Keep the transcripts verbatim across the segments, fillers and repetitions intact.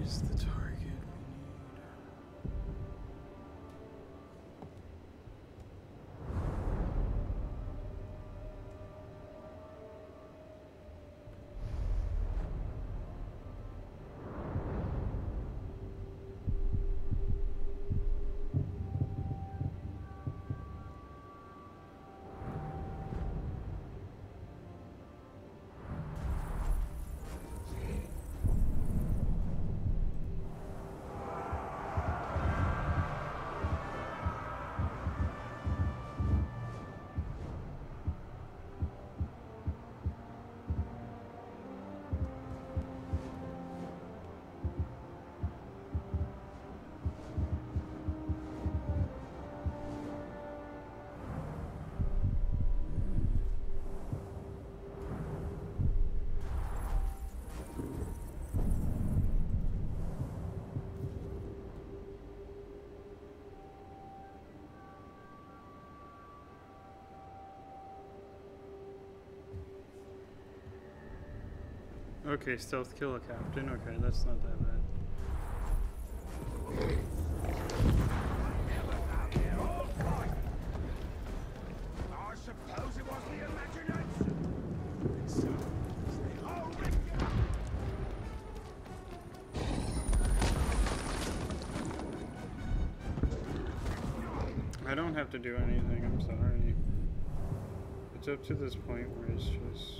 is the target we need? Okay, stealth kill a captain. Okay, that's not that bad. I suppose it was the imagination. I don't have to do anything, I'm sorry. It's up to this point where it's just...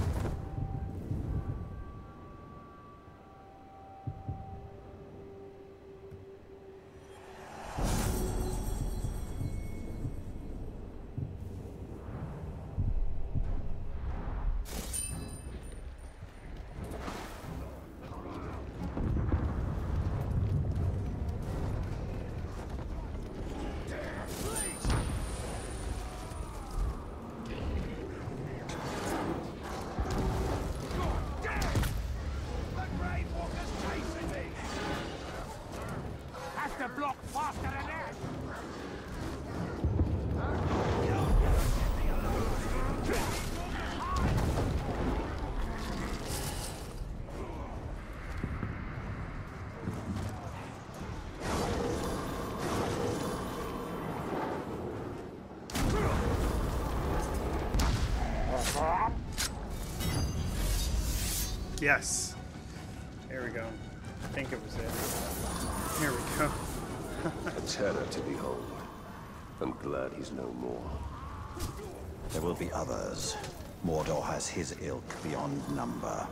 Yes. There we go. I think it was it. Here we go. A terror to behold. I'm glad he's no more. There will be others. Mordor has his ilk beyond number.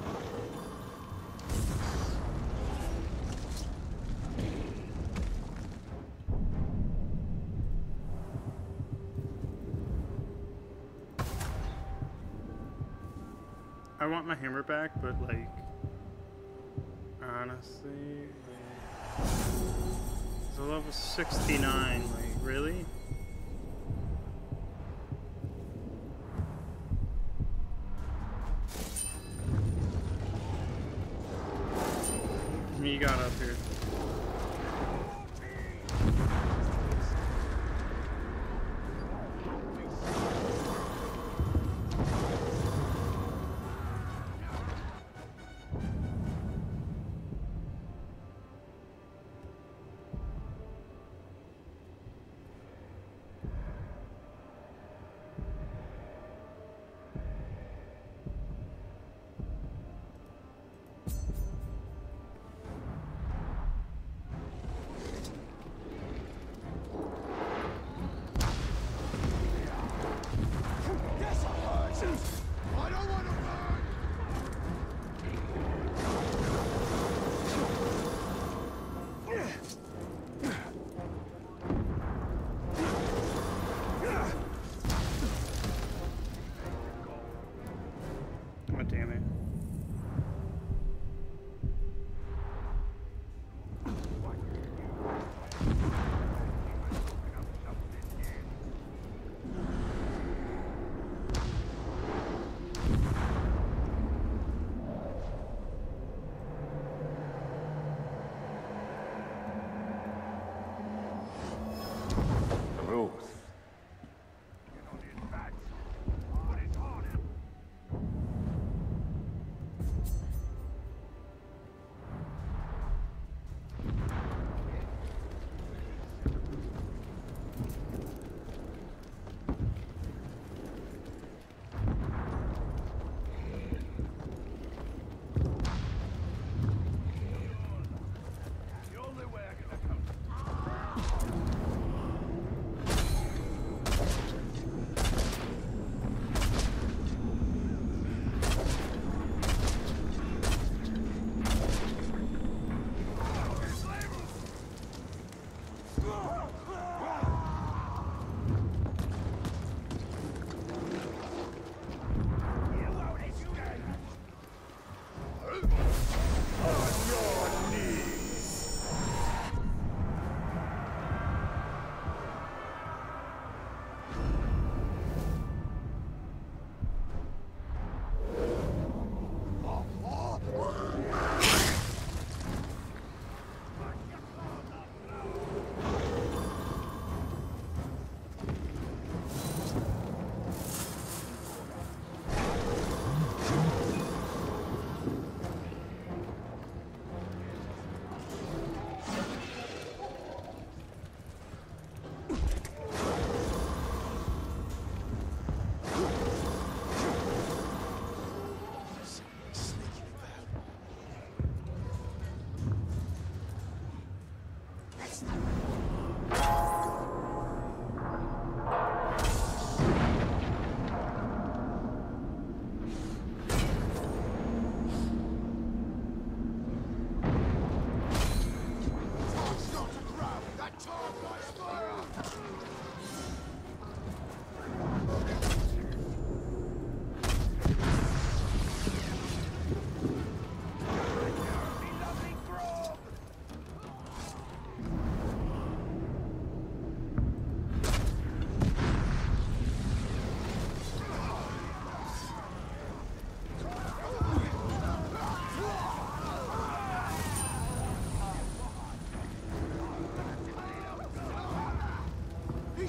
I want my hammer back, but like, honestly, like, it's a level sixty-nine, like, really? You got up here.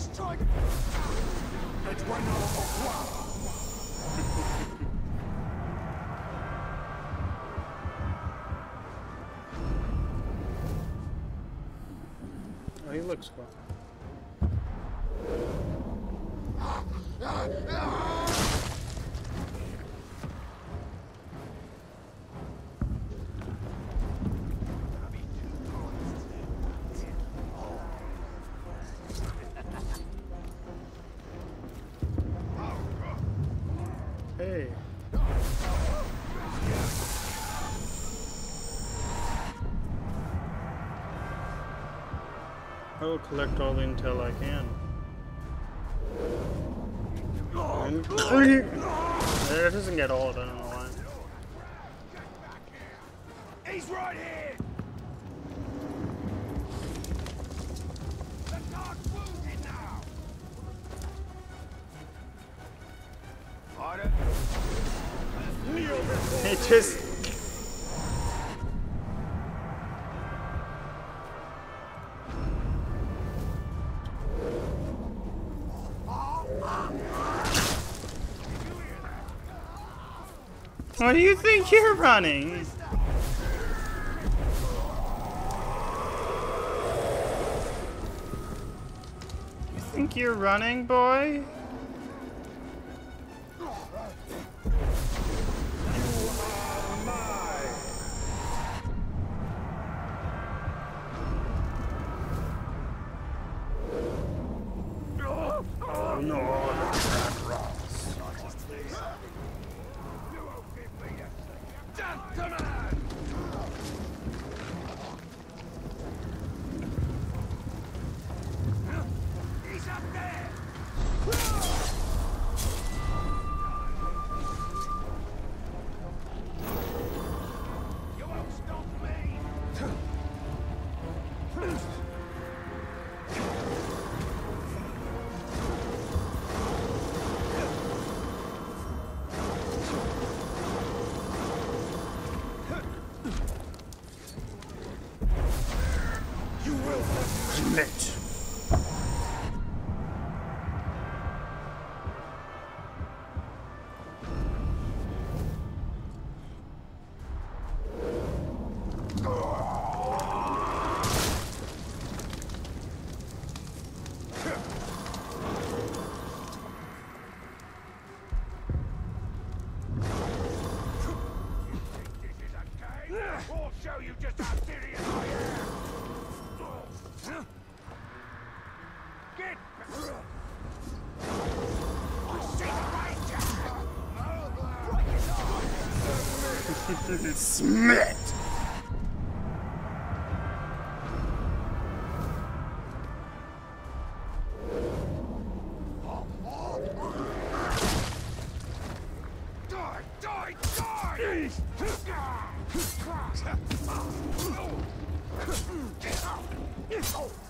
Strike! Et bueno au revoir! Oh, he looks cool. Hey. I will collect all the intel I can. It doesn't get all of it, I don't know why. He's right here! The guard's wounded now! Order. Kneel before It just... What do you think you're running? You think you're running, boy? Oh no. Gentlemen! He's up there! You won't stop me! You will submit! I'll show you just how serious I am! Get back! I see the danger! Smith! Die! Die! Die! Die!